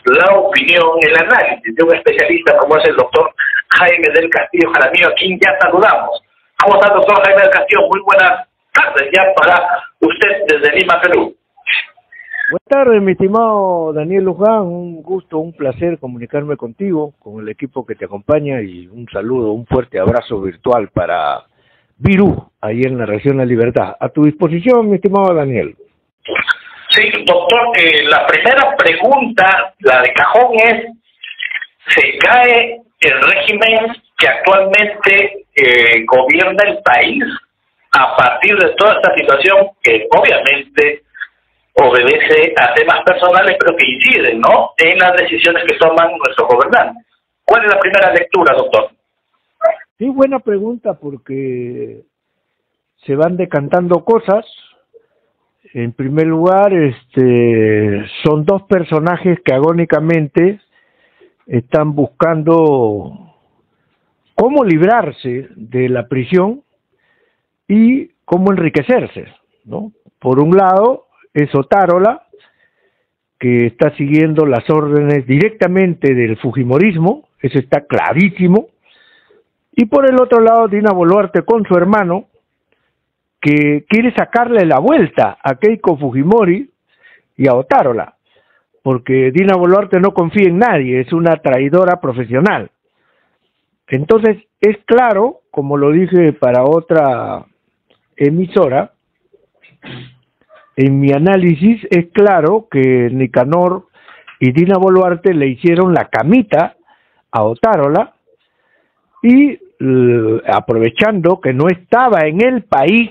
la opinión, el análisis de un especialista como es el doctor Jaime del Castillo Jaramillo, a quien ya saludamos. ¿Cómo está, doctor Jaime del Castillo? Muy buenas tardes ya para usted desde Lima, Perú. Buenas tardes, mi estimado Daniel Luján, un gusto, un placer comunicarme contigo, con el equipo que te acompaña, y un saludo, un fuerte abrazo virtual para Virú, ahí en la región La Libertad. A tu disposición, mi estimado Daniel. Sí, doctor, la primera pregunta, la de cajón, es: ¿se cae el régimen que actualmente gobierna el país a partir de toda esta situación que obviamente obedece a temas personales, pero que inciden, ¿no?, en las decisiones que toman nuestros gobernantes? ¿Cuál es la primera lectura, doctor? Sí, buena pregunta, porque se van decantando cosas. En primer lugar, son dos personajes que agónicamente están buscando cómo librarse de la prisión y cómo enriquecerse, ¿no? Por un lado es Otárola, que está siguiendo las órdenes directamente del fujimorismo, eso está clarísimo, y por el otro lado Dina Boluarte con su hermano, que quiere sacarle la vuelta a Keiko Fujimori y a Otárola, porque Dina Boluarte no confía en nadie, es una traidora profesional. Entonces es claro, como lo dije para otra emisora, en mi análisis es claro que Nicanor y Dina Boluarte le hicieron la camita a Otárola y aprovechando que no estaba en el país,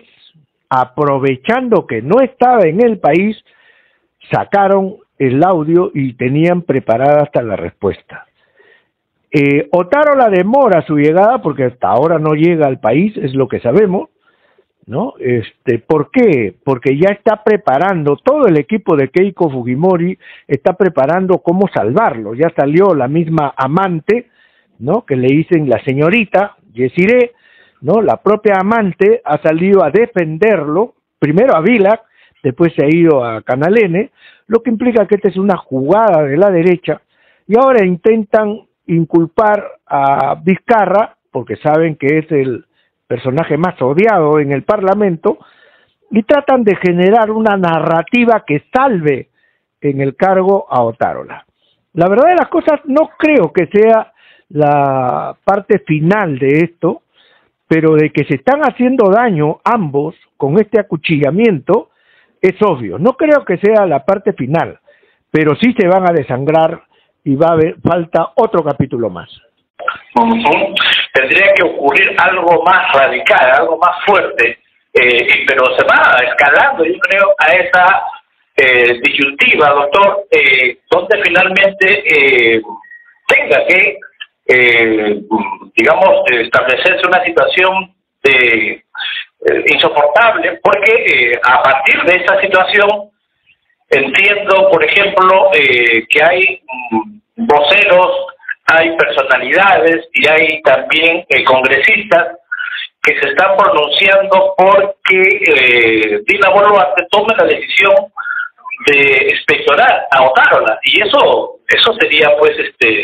sacaron el audio y tenían preparada hasta la respuesta. Otárola demora su llegada porque hasta ahora no llega al país, es lo que sabemos, ¿no? ¿Por qué? Porque ya está preparando, todo el equipo de Keiko Fujimori está preparando cómo salvarlo. Ya salió la misma amante, ¿no?, que le dicen la señorita Yesiré, ¿no? La propia amante ha salido a defenderlo, primero a Vilac, después se ha ido a Canal N, lo que implica que esta es una jugada de la derecha, y ahora intentan inculpar a Vizcarra, porque saben que es el personaje más odiado en el Parlamento, y tratan de generar una narrativa que salve en el cargo a Otárola. La verdad de las cosas, no creo que sea la parte final de esto, pero de que se están haciendo daño ambos con este acuchillamiento es obvio. No creo que sea la parte final, pero sí se van a desangrar y va a haber falta otro capítulo más. Tendría que ocurrir algo más radical, algo más fuerte, pero se va escalando, yo creo, a esa disyuntiva, doctor, donde finalmente tenga que, digamos, establecerse una situación insoportable, porque a partir de esa situación entiendo, por ejemplo, que hay voceros, hay personalidades y hay también congresistas que se están pronunciando porque Dina Boluarte tome la decisión de expectorar a Otárola, y eso sería pues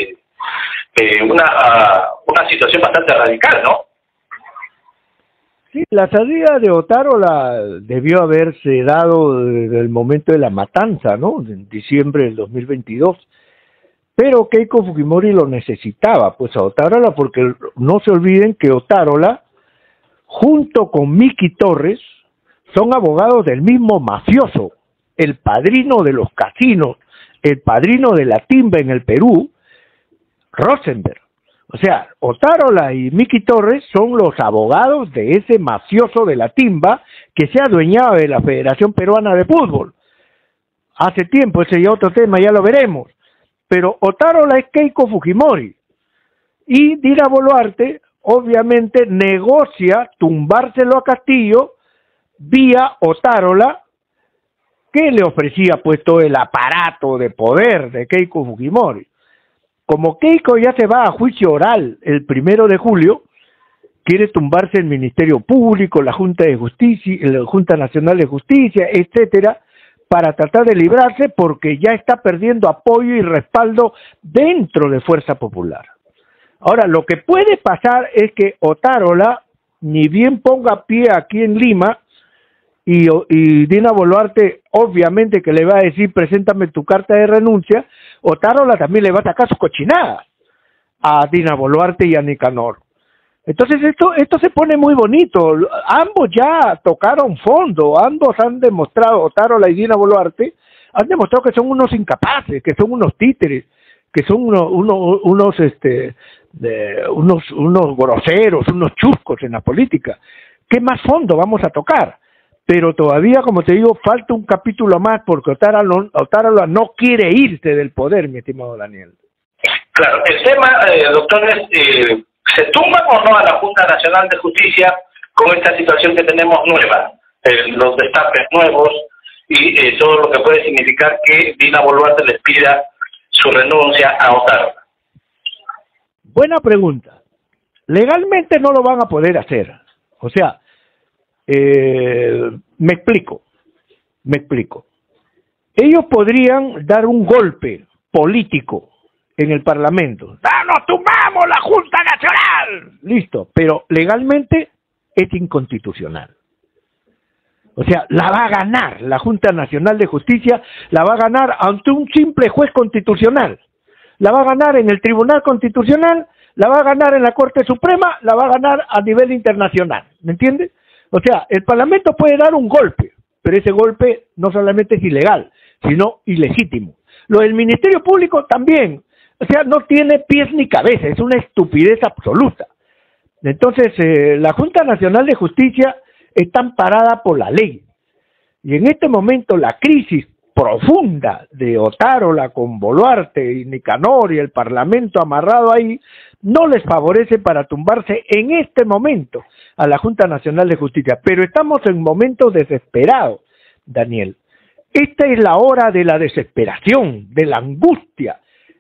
una situación bastante radical, ¿no? Sí, la salida de Otárola debió haberse dado desde el momento de la matanza, ¿no?, en diciembre del 2022. Pero Keiko Fujimori lo necesitaba, pues, a Otárola, porque no se olviden que Otárola, junto con Miki Torres, son abogados del mismo mafioso, el padrino de los casinos, el padrino de la timba en el Perú, Rosenberg. O sea, Otárola y Miki Torres son los abogados de ese mafioso de la timba que se adueñaba de la Federación Peruana de Fútbol. Hace tiempo, ese ya otro tema, ya lo veremos. Pero Otárola es Keiko Fujimori, y Dina Boluarte obviamente negocia tumbárselo a Castillo vía Otárola, que le ofrecía pues todo el aparato de poder de Keiko Fujimori. Como Keiko ya se va a juicio oral el 1 de julio, quiere tumbarse el Ministerio Público, la Junta de Justicia, la Junta Nacional de Justicia, etcétera, para tratar de librarse porque ya está perdiendo apoyo y respaldo dentro de Fuerza Popular. Ahora, lo que puede pasar es que Otárola ni bien ponga pie aquí en Lima y Dina Boluarte obviamente que le va a decir preséntame tu carta de renuncia, Otárola también le va a sacar su cochinada a Dina Boluarte y a Nicanor. Entonces esto se pone muy bonito, ambos ya tocaron fondo, ambos han demostrado, Otárola y Dina Boluarte, han demostrado que son unos incapaces, que son unos títeres, que son unos groseros, unos chuscos en la política. ¿Qué más fondo vamos a tocar? Pero todavía, como te digo, falta un capítulo más porque Otárola no quiere irse del poder, mi estimado Daniel. Claro, el tema, doctor, es, ¿se tumba o no a la Junta Nacional de Justicia con esta situación que tenemos nueva? Los destapes nuevos y todo lo que puede significar que Dina Boluarte les pida su renuncia a Otárola. Buena pregunta. Legalmente no lo van a poder hacer. O sea, me explico. Ellos podrían dar un golpe político en el Parlamento. ¡Ah, nos tumbamos la Junta Nacional! Listo, pero legalmente es inconstitucional. O sea, la va a ganar la Junta Nacional de Justicia, la va a ganar ante un simple juez constitucional. La va a ganar en el Tribunal Constitucional, la va a ganar en la Corte Suprema, la va a ganar a nivel internacional. ¿Me entiendes? O sea, el Parlamento puede dar un golpe, pero ese golpe no solamente es ilegal, sino ilegítimo. Lo del Ministerio Público también. O sea, no tiene pies ni cabeza, es una estupidez absoluta. Entonces, la Junta Nacional de Justicia está amparada por la ley. Y en este momento la crisis profunda de Otárola con Boluarte y Nicanor y el Parlamento amarrado ahí, no les favorece para tumbarse en este momento a la Junta Nacional de Justicia. Pero estamos en momentos desesperados, Daniel. Esta es la hora de la desesperación, de la angustia,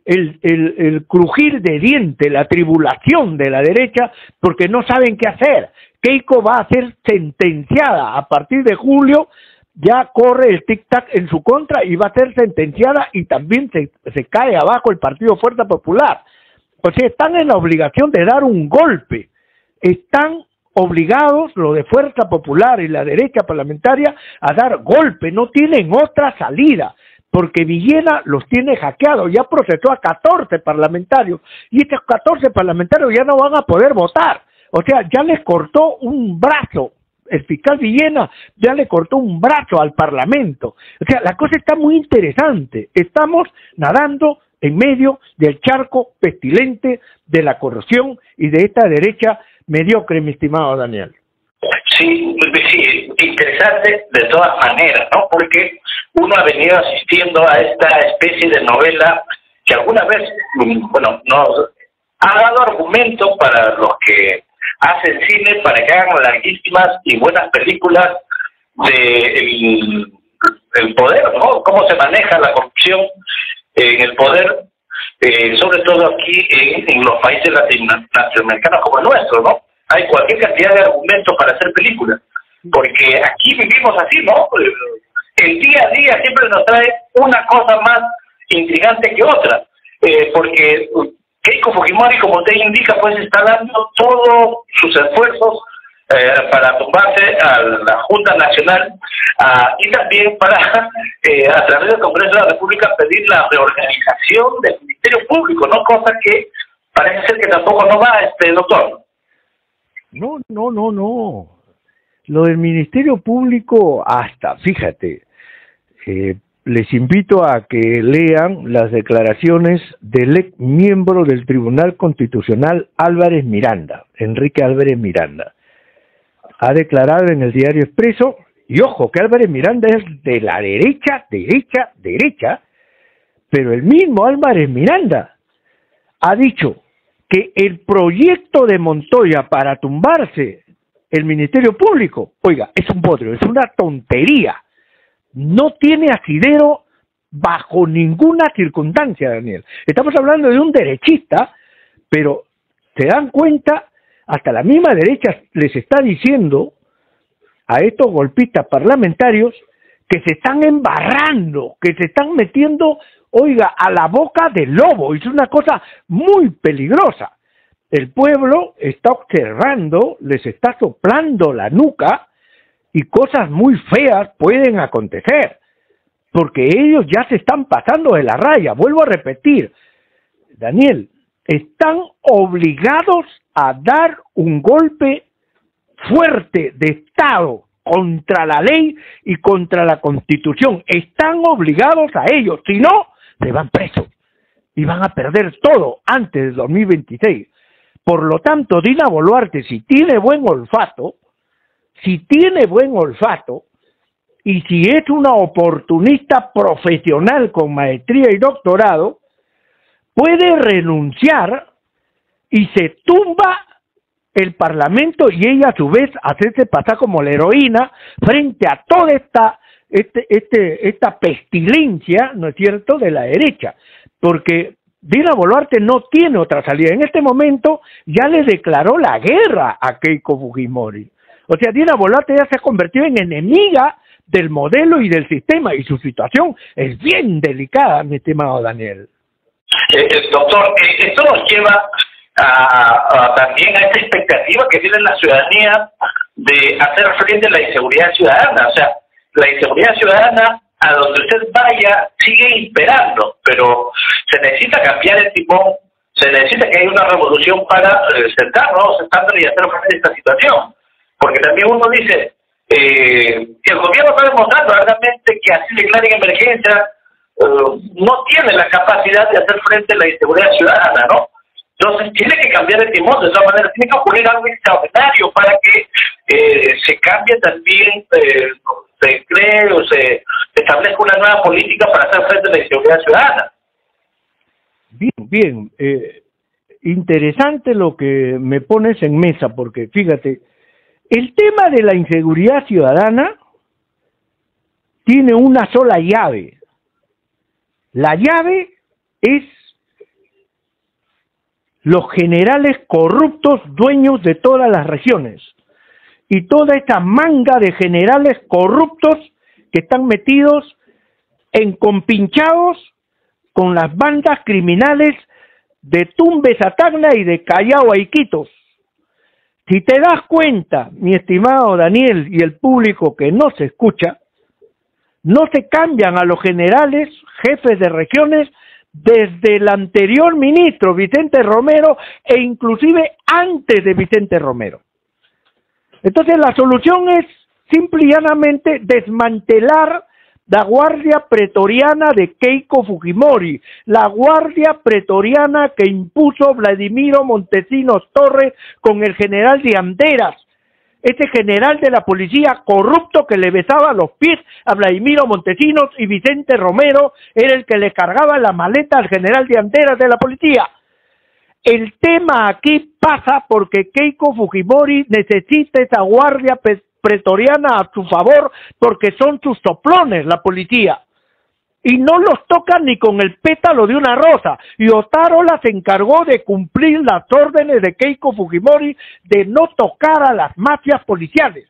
el crujir de dientes, la tribulación de la derecha, porque no saben qué hacer. Keiko va a ser sentenciada a partir de julio, ya corre el tic-tac en su contra y va a ser sentenciada y también se cae abajo el Partido Fuerza Popular. O sea, están en la obligación de dar un golpe, están obligados los de Fuerza Popular y la derecha parlamentaria a dar golpe, no tienen otra salida, porque Villena los tiene hackeados, ya procesó a 14 parlamentarios, y estos 14 parlamentarios ya no van a poder votar, o sea, ya les cortó un brazo, el fiscal Villena ya le cortó un brazo al Parlamento, o sea, la cosa está muy interesante, estamos nadando en medio del charco pestilente de la corrupción y de esta derecha mediocre, mi estimado Daniel. Sí, interesante de todas maneras, ¿no? Porque uno ha venido asistiendo a esta especie de novela que alguna vez, bueno, nos ha dado argumento para los que hacen cine para que hagan larguísimas y buenas películas de el poder, ¿no? Cómo se maneja la corrupción en el poder, sobre todo aquí en los países latinoamericanos como el nuestro, ¿no? Hay cualquier cantidad de argumentos para hacer películas, porque aquí vivimos así, ¿no? El día a día siempre nos trae una cosa más intrigante que otra, porque Keiko Fujimori, como usted indica, pues está dando todos sus esfuerzos para tumbarse a la Junta Nacional y también para, a través del Congreso de la República, pedir la reorganización del Ministerio Público, ¿no? Cosa que parece ser que tampoco no va, doctor. No. Lo del Ministerio Público, hasta, fíjate, les invito a que lean las declaraciones del ex miembro del Tribunal Constitucional Álvarez Miranda, Enrique Álvarez Miranda. Ha declarado en el Diario Expreso, y ojo, que Álvarez Miranda es de la derecha, pero el mismo Álvarez Miranda ha dicho que el proyecto de Montoya para tumbarse el Ministerio Público, oiga, es un bodrio, es una tontería. No tiene asidero bajo ninguna circunstancia, Daniel. Estamos hablando de un derechista, pero se dan cuenta, hasta la misma derecha les está diciendo a estos golpistas parlamentarios que se están embarrando, que se están metiendo, oiga, a la boca del lobo. Es una cosa muy peligrosa. El pueblo está observando, les está soplando la nuca y cosas muy feas pueden acontecer, porque ellos ya se están pasando de la raya. Vuelvo a repetir, Daniel, están obligados a dar un golpe fuerte de Estado contra la ley y contra la Constitución. Están obligados a ello, si no, se van presos y van a perder todo antes del 2026. Por lo tanto, Dina Boluarte, si tiene buen olfato, y si es una oportunista profesional con maestría y doctorado, puede renunciar y se tumba el Parlamento y ella a su vez hacerse pasar como la heroína frente a toda esta pestilencia, ¿no es cierto?, de la derecha, porque Dina Boluarte no tiene otra salida. En este momento ya le declaró la guerra a Keiko Fujimori. O sea, Dina Boluarte ya se ha convertido en enemiga del modelo y del sistema, y su situación es bien delicada, mi estimado Daniel. Doctor, esto nos lleva también a esta expectativa que tiene la ciudadanía de hacer frente a la inseguridad ciudadana. O sea, la inseguridad ciudadana, a donde usted vaya, sigue imperando, pero se necesita cambiar el timón, se necesita que haya una revolución para sentar nuevos estándares y hacer frente a esta situación. Porque también uno dice, el gobierno está demostrando realmente que así declaren emergencia, no tiene la capacidad de hacer frente a la inseguridad ciudadana, ¿no? Entonces tiene que cambiar el timón, de todas maneras, tiene que ocurrir algo extraordinario para que se cambie también, se cree o se establezca una nueva política para hacer frente a la inseguridad ciudadana. Bien, interesante lo que me pones en mesa, porque fíjate, el tema de la inseguridad ciudadana tiene una sola llave. La llave es los generales corruptos dueños de todas las regiones y toda esta manga de generales corruptos que están metidos en compinchados con las bandas criminales de Tumbes a Tacna y de Callao a Iquitos. Si te das cuenta, mi estimado Daniel y el público que no se escucha, no se cambian a los generales, jefes de regiones, desde el anterior ministro Vicente Romero e inclusive antes de Vicente Romero. Entonces la solución es simple y llanamente desmantelar la Guardia Pretoriana de Keiko Fujimori, la Guardia Pretoriana que impuso Vladimiro Montesinos Torres con el general de Anderas, ese general de la policía corrupto que le besaba los pies a Vladimiro Montesinos, y Vicente Romero era el que le cargaba la maleta al general de Anderas de la policía. El tema aquí pasa porque Keiko Fujimori necesita esa Guardia Pretoriana a su favor, porque son sus soplones la policía, y no los tocan ni con el pétalo de una rosa. Y Otárola se encargó de cumplir las órdenes de Keiko Fujimori de no tocar a las mafias policiales,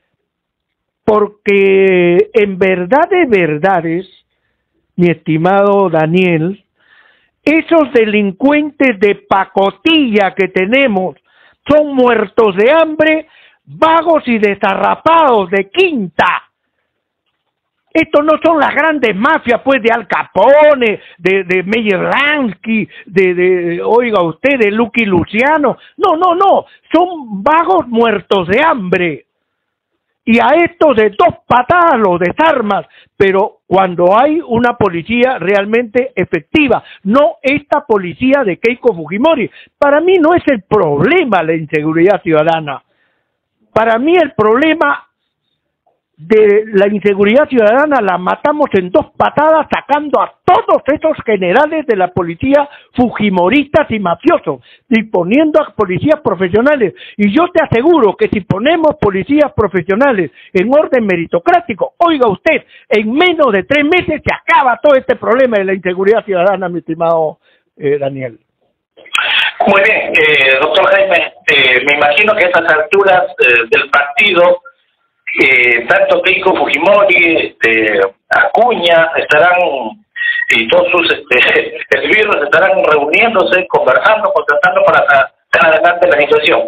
porque en verdad de verdades, mi estimado Daniel, esos delincuentes de pacotilla que tenemos son muertos de hambre, vagos y desarrapados de quinta. Estos no son las grandes mafias, pues, de Al Capone, de Meyer Lansky, oiga usted, de Lucky Luciano. No, son vagos muertos de hambre. Y a estos de dos patadas los desarmas, pero cuando hay una policía realmente efectiva, no esta policía de Keiko Fujimori. Para mí no es el problema la inseguridad ciudadana. Para mí el problema de la inseguridad ciudadana la matamos en dos patadas, sacando a todos esos generales de la policía fujimoristas y mafiosos y poniendo a policías profesionales. Y yo te aseguro que si ponemos policías profesionales en orden meritocrático, oiga usted, en menos de 3 meses se acaba todo este problema de la inseguridad ciudadana, mi estimado Daniel. Muy bien, doctor Jaime, me imagino que a esas alturas del partido tanto Keiko Fujimori, Acuña estarán y todos sus esbirros estarán reuniéndose, conversando, contratando para sacar adelante la situación.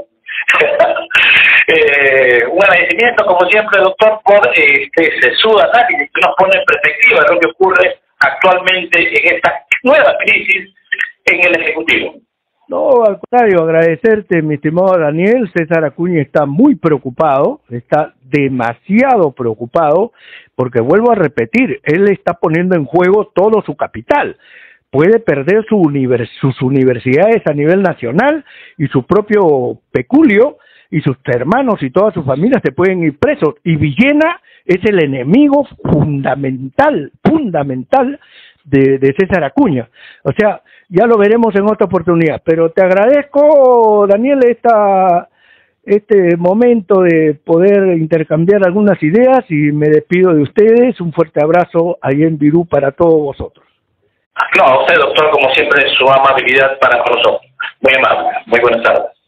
Un agradecimiento, como siempre, doctor, por su análisis que nos pone en perspectiva lo que ocurre actualmente en esta nueva crisis en el Ejecutivo. No, al contrario, agradecerte, mi estimado Daniel. César Acuña está muy preocupado, está demasiado preocupado, porque vuelvo a repetir, él está poniendo en juego todo su capital. Puede perder sus universidades a nivel nacional y su propio peculio, y sus hermanos y toda su familia se pueden ir presos. Y Villena es el enemigo fundamental de César Acuña. O sea, ya lo veremos en otra oportunidad. Pero te agradezco, Daniel, este momento de poder intercambiar algunas ideas, y me despido de ustedes. Un fuerte abrazo ahí en Virú para todos vosotros. No, a usted, doctor, como siempre, su amabilidad para nosotros. Muy amable. Muy buenas tardes.